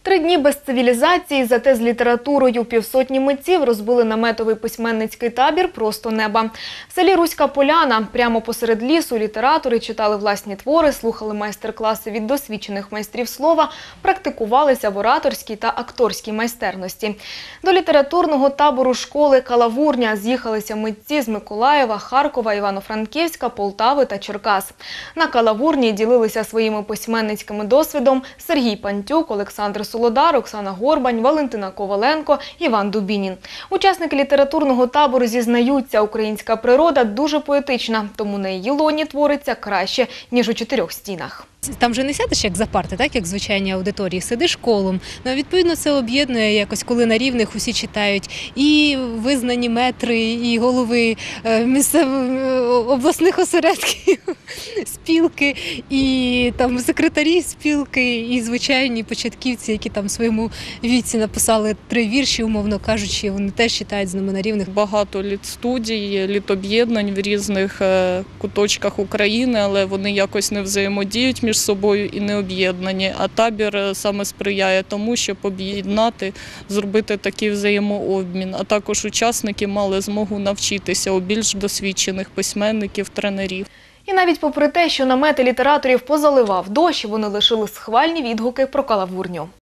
3 дні без цивілізації, зате з літературою. Півсотні митців розбили наметовий письменницький табір «Просто неба». В селі Руська Поляна, прямо посеред лісу, літератори читали власні твори, слухали майстер-класи від досвідчених майстрів слова, практикувалися в ораторській та акторській майстерності. До літературного табору школи «Калавурня» з'їхалися митці з Миколаєва, Харкова, Івано-Франківська, Полтави та Черкас. На «Калавурні» ділилися своїми письменницьким досвідом Сергій Пантюк, Олександр Солодар, Оксана Горбань, Валентина Коваленко, Іван Дубінін. Учасники літературного табору зізнаються, українська природа дуже поетична, тому на її лоні твориться краще, ніж у 4 стінах. Там же не сядеш як за парти, так як в звичайній аудиторії, сидиш колом. Відповідно, це об'єднує якось, коли на рівних усі читають і визнані метри, і голови місцевих обласних осередків, спілки, і там секретарі спілки, і звичайні початківці, які там в своєму віці написали 3 вірші, умовно кажучи, вони теж читають з ними на рівних. Багато літстудій, літоб'єднань в різних куточках України, але вони якось не взаємодіють між собою і не об'єднані. А табір саме сприяє тому, щоб об'єднати, зробити такий взаємообмін. А також учасники мали змогу навчитися у більш досвідчених письменників, тренерів. І навіть попри те, що намети літераторів позаливав дощ, вони лишили схвальні відгуки про «Калавурню».